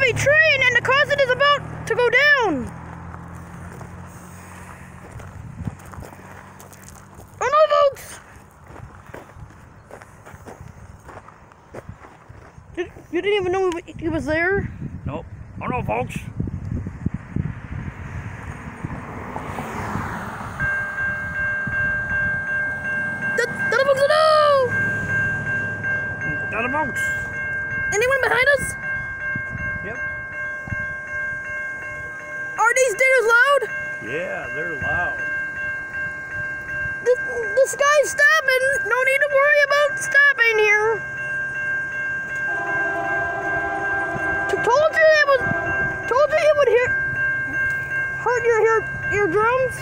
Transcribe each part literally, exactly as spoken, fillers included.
heavy train and the cousin is about to go down. Oh no, folks! You, you didn't even know he was there? Nope. Oh no, folks. The folks, no! The folks. Anyone behind us? Yep. Are these deers loud? Yeah, they're loud. The, the sky's stopping. No need to worry about stopping here. Told you it was. Told you it would hear, hurt your ear, eardrums.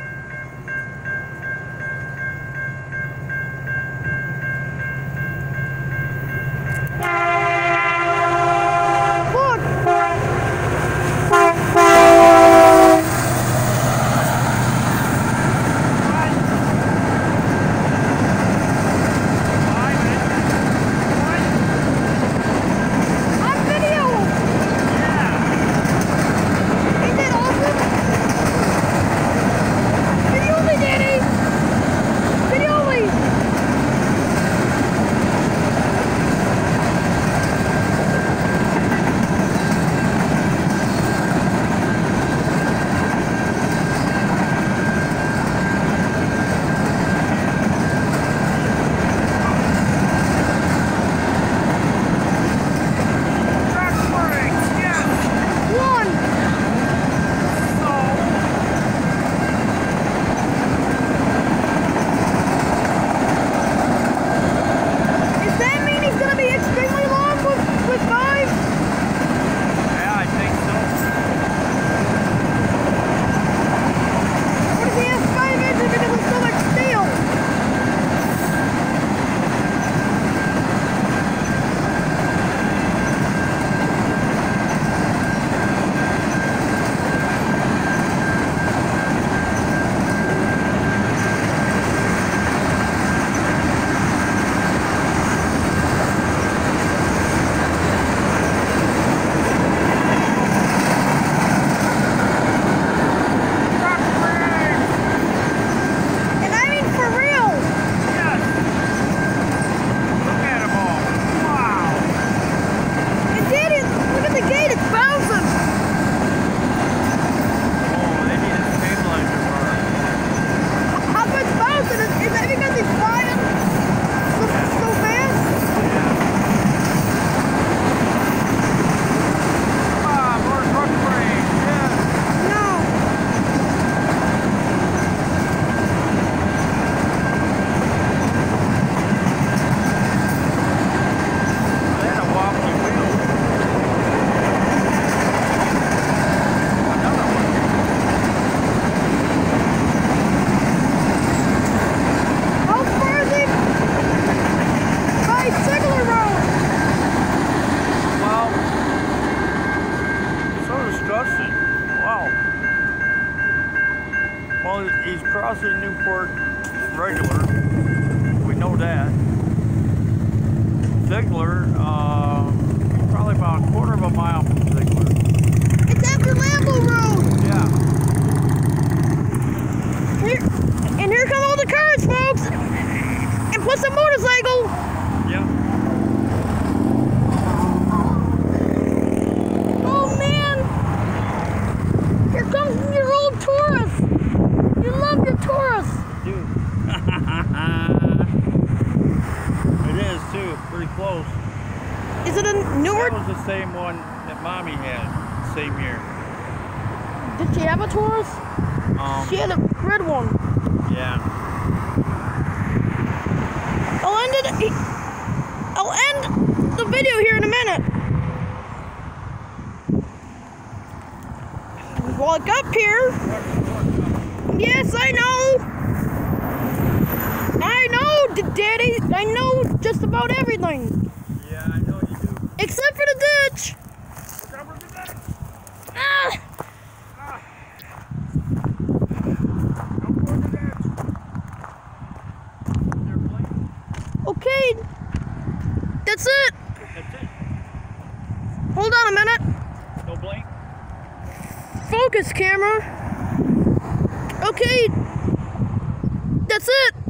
Well, he's crossing Newport regular. We know that. Ziegler, uh, probably about a quarter of a mile from Ziegler. It's after Lambeau Road. Yeah. Here, and here come all the cars, folks. And plus a motorcycle. Yeah. Oh man. Here comes your old Taurus. You love your Taurus. Dude. It is too, pretty close. Is it a newer? That was the same one that Mommy had, same year. Did she have a Taurus? Um, She had a red one. Yeah. I'll end it. I'll end the video here in a minute. Walk up here. Yes, I know. I know, Daddy. I know just about everything. Yeah, I know you do. Except for the ditch. Cover the ditch. Ah. Ah. Don't go in the ditch. They're playing. Okay. That's it. That's it. Hold on a minute. Go blink. Focus, camera. Okay. That's it.